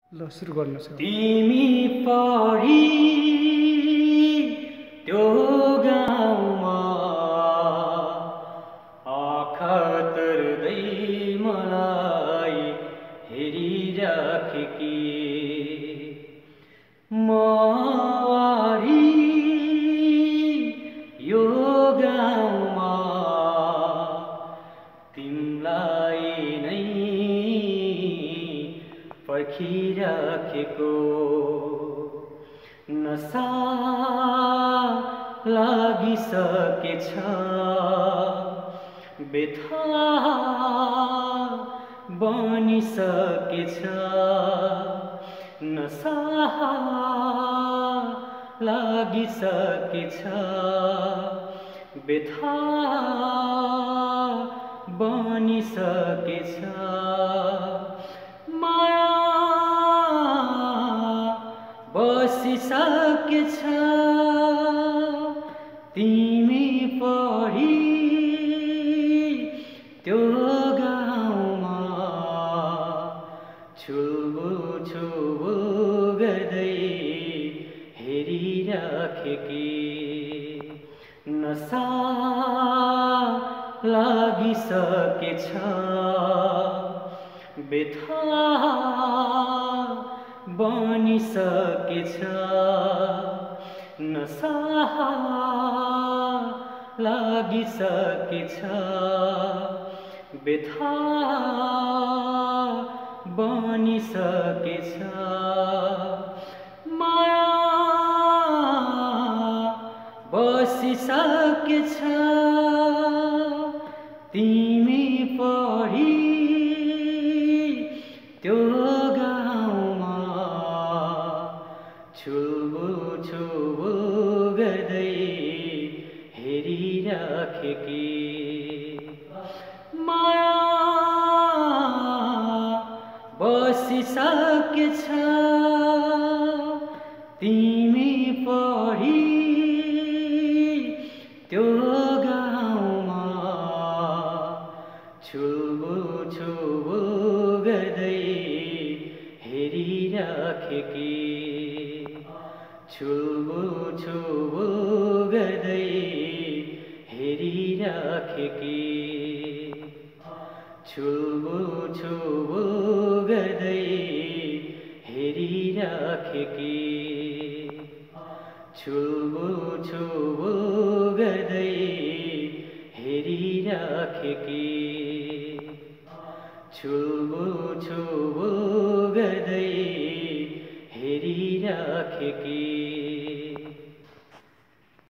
ल सुरु गर्नुहोस्। तिमी पढी त्यो गाउँमा आँखा तर्दै मलाई हेरिराखेकी मवारी यो गाउँमा तिमलाई नै पर्खिराखेको नसा लागिसकेछ बेथा बनिसकेछ नसा लागिसकेछ बेथा बनिसकेछ माया बसिसकेछ तिमी पढी त्यो गाउँमा छुबुल छुबुल गर्दै हेरिराखेकी नसा लागिसकेछ बेथा बनिसकेछ नसा लागिसकेछ बेथा बनिसकेछ माया बसिसकेछ तिमी पढी त्यो गाउँमा छुबुल छुबुल गर्दै हेरिराखेकी माया बसिसकेछ तिमी पढी त्यो गाउँमा छुबुल छुबुल गर्दै हेरिराखेकी छुबुल छुबुल गर्दै हेरिराखेकी छुबुल छुबुल गर्दै हेरिराखेकी छुबुल छुबुल गर्दै हेरिराखेकी छुबुल छुबुल गर्दै हेरिराखेकी।